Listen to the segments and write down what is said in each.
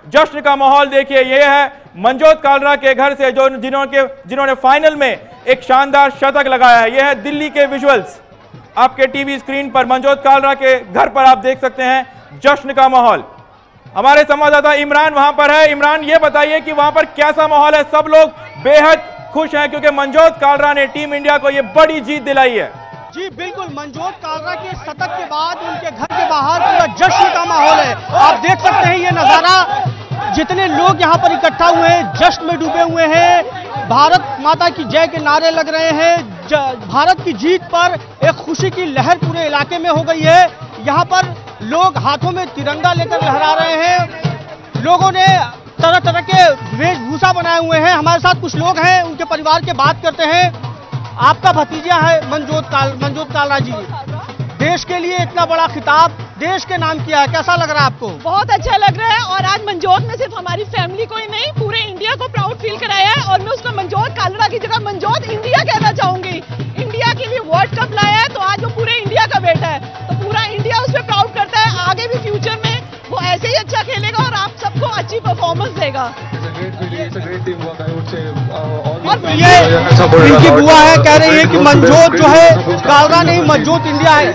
जश्न का माहौल देखिए। ये है मंजोत कालरा के घर से जिन्होंने फाइनल में एक शानदार शतक लगाया है। यह है दिल्ली के विजुअल्स आपके टीवी स्क्रीन पर। मंजोत कालरा के घर पर आप देख सकते हैं जश्न का माहौल। हमारे संवाददाता इमरान वहां पर है। इमरान, ये बताइए कि वहां पर कैसा माहौल है? सब लोग बेहद खुश हैं क्योंकि मंजोत कालरा ने टीम इंडिया को ये बड़ी जीत दिलाई है। जी बिल्कुल, मंजोत कालरा के शतक के बाद उनके घर के बाहर पूरा जश्न का माहौल है। आप देख सकते हैं ये नजारा, जितने लोग यहाँ पर इकट्ठा हुए हैं, जश्न में डूबे हुए हैं। भारत माता की जय के नारे लग रहे हैं। भारत की जीत पर एक खुशी की लहर पूरे इलाके में हो गई है। यहाँ पर लोग हाथों में तिरंगा लेकर लहरा रहे हैं। लोगों ने तरह तरह के वेशभूषा बनाए हुए हैं। हमारे साथ कुछ लोग हैं, उनके परिवार के बात करते हैं। आपका भतीजा है मंजोत कालरा जी, देश के लिए इतना बड़ा खिताब देश के नाम किया है, कैसा लग रहा है आपको? बहुत अच्छा लग रहा है और आज मंजोत में सिर्फ हमारी फैमिली को ही नहीं, पूरे इंडिया को प्राउड फील कराया है। और मैं उसको मंजोत कालरा की जगह मंजोत इंडिया कहना चाहूंगी। इंडिया के लिए वर्ल्ड कप लाया है तो आज वो पूरे इंडिया का बेटा है, तो पूरा इंडिया उस पर प्राउड करता है। आगे भी फ्यूचर में वो ऐसे ही अच्छा खेलेगा और आप सबको अच्छी परफॉर्मेंस देगा। और ये इनकी बुआ है, कह रही है कि मंजोत जो है कालरा नहीं, मंजोत इंडिया है।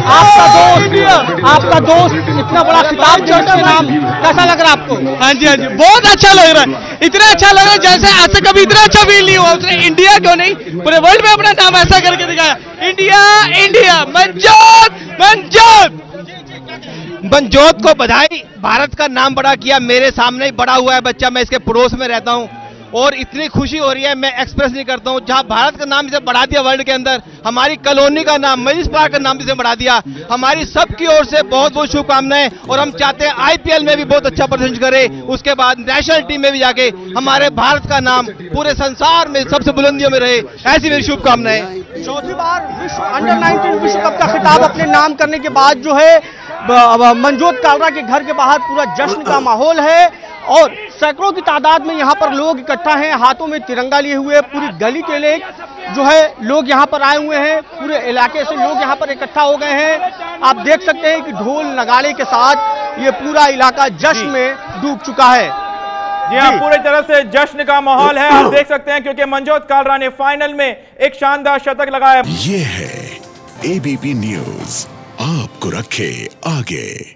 आपका दोस्त इतना बड़ा खिताब चर्च के नाम, कैसा लग रहा है आपको? हाँ जी, बहुत अच्छा लग रहा है। इतना अच्छा लग रहा है जैसे आज तक कभी इतना अच्छा फील नहीं हुआ। उसने इंडिया क्यों नहीं, पूरे वर्ल्ड में अपना नाम ऐसा करके दिखाया। India India, Manjot Manjot. मंजोत को बधाई, भारत का नाम बड़ा किया। मेरे सामने ही बड़ा हुआ है बच्चा, मैं इसके पड़ोस में रहता हूं और इतनी खुशी हो रही है, मैं एक्सप्रेस नहीं करता हूं। जहां भारत का नाम इसे बढ़ा दिया वर्ल्ड के अंदर, हमारी कॉलोनी का नाम, मरीज पार्क का नाम इसे बढ़ा दिया। हमारी सबकी ओर से बहुत बहुत शुभकामनाएं और हम चाहते हैं आईपीएल में भी बहुत अच्छा प्रदर्शन करे, उसके बाद नेशनल टीम में भी जाके हमारे भारत का नाम पूरे संसार में सबसे बुलंदियों में रहे, ऐसी मेरी शुभकामनाएं। चौथी बार अंडर-19 विश्व कप का खिताब अपने नाम करने के बाद जो है मंजोत कालरा के घर के बाहर पूरा जश्न का माहौल है और सैकड़ों की तादाद में यहाँ पर लोग इकट्ठा हैं, हाथों में तिरंगा लिए हुए। पूरी गली के लिए जो है लोग यहाँ पर आए हुए हैं, पूरे इलाके से लोग यहाँ पर इकट्ठा हो गए हैं। आप देख सकते हैं कि ढोल नगाड़े के साथ ये पूरा इलाका जश्न में डूब चुका है। जी हाँ, पूरी तरह से जश्न का माहौल है, आप देख सकते हैं, क्योंकि मंजोत कालरा ने फाइनल में एक शानदार शतक लगाया। ये है एबीपी न्यूज़, आपको रखे आगे।